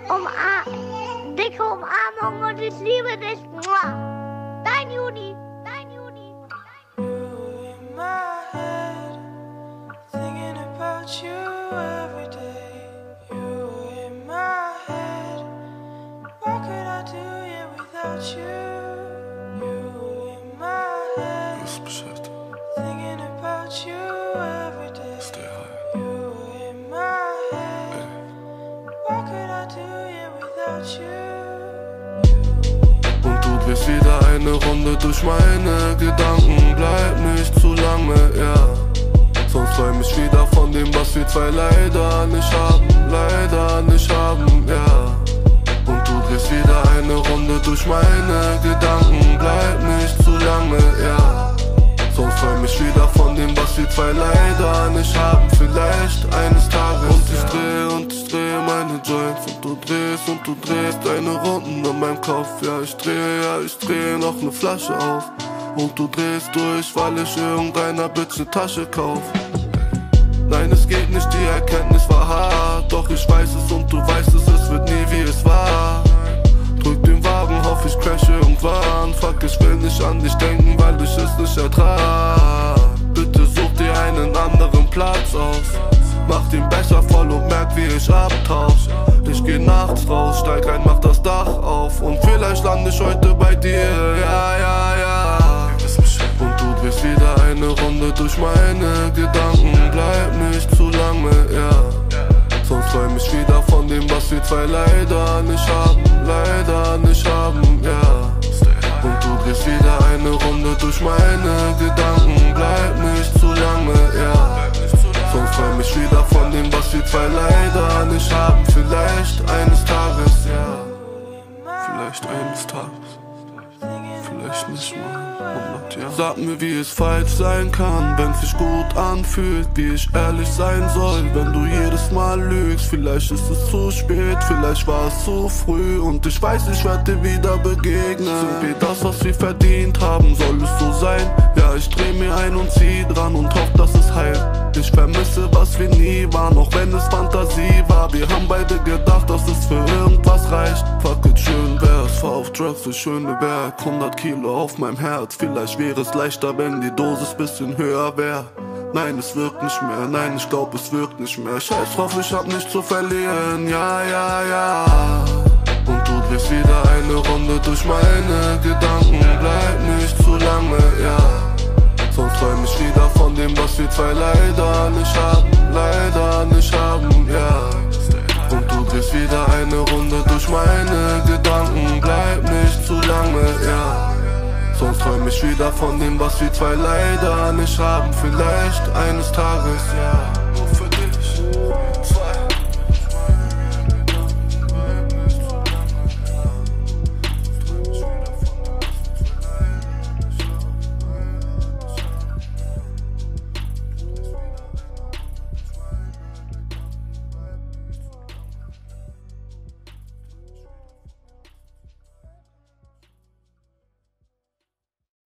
Dicke Umarmung und ich liebe dich. Dein Juni. Dein Juni. In my head, thinking about you every day. You in my head, what could I do here without you? You in my head, thinking about you every day. You in my head, what could I do here without you? Und du drehst wieder eine Runde durch meine Gedanken. Bleib nicht zu lange, ja. Sonst träum ich wieder von dem, was wir zwei leider nicht haben, ja. Und du drehst wieder eine Runde durch meine Gedanken. Bleib nicht zu lange, ja. Sonst träum ich wieder von dem, was wir zwei leider nicht haben. Vielleicht eines Tages. Und ich drehe meine Joints. Und du drehst deine Runden in meinem Kopf. Ja, ich drehe noch ne Flasche auf. Und du drehst durch, weil ich irgendeiner Bitch ne Tasche kauf. Nein, es geht nicht, die Erkenntnis war hart. Doch ich weiß es und du weißt es wird nie wie es war. Drück den Wagen, hoff ich crashe irgendwann. Fuck, ich will nicht an dich denken, weil ich es nicht ertrag. Bitte such dir einen anderen Platz aus. Mach den Becher voll und merk, wie ich abtauch. Ich geh nachts raus, steig ein, mach das Dach auf. Und vielleicht lande ich heute bei dir, ja. Und du drehst wieder eine Runde durch meine Gedanken. Bleib nicht zu lange, ja. Sonst träum ich wieder von dem, was wir zwei leider nicht haben, ja. Und du drehst wieder eine Runde durch meine Gedanken. Bleib nicht zu lange, ja. Sonst träum ich wieder von dem, was wir zwei leider nicht haben. Vielleicht eines Tages, ja. Vielleicht eines Tages. Vielleicht nicht mal 100 Jahre. Sag mir, wie es falsch sein kann, wenn's sich gut anfühlt. Wie ich ehrlich sein soll, wenn du jedes Mal lügst. Vielleicht ist es zu spät, vielleicht war es zu früh. Und ich weiß, ich werde dir wieder begegnen. Sind wir das, was wir verdient haben? Soll es so sein? Ja, ich dreh mir ein und zieh dran und hoff, dass es heilt. Ich vermisse, was wir nie waren, auch wenn es Fantasie war. Wir haben beide gedacht, dass es für irgendwas reicht. Fuck it, schön wär's, fahr auf Drugs, das schöne Werk. 100 Kilo auf meinem Herz, vielleicht wäre es leichter, wenn die Dosis bisschen höher wär. Nein, es wirkt nicht mehr, nein, ich glaub, es wirkt nicht mehr. Scheiß drauf, ich hab nichts zu verlieren, ja. Und du drehst wieder eine Runde durch meine Gedanken. Bleib nicht zu lange, ja. Sonst träum ich wieder von dem, was wir zwei leider nicht haben, ja. Und du drehst wieder eine Runde durch meine Gedanken. Bleib nicht zu lange, ja. Sonst träum ich wieder von dem, was wir zwei leider nicht haben. Vielleicht eines Tages, ja.